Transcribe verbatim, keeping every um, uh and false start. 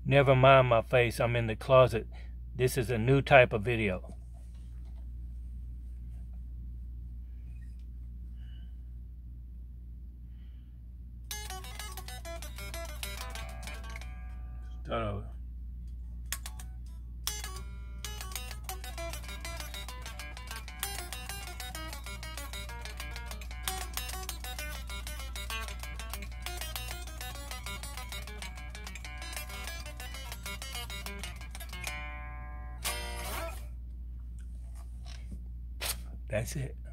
Never mind my face, I'm in the closet. This is a new type of video. Start over. That's it.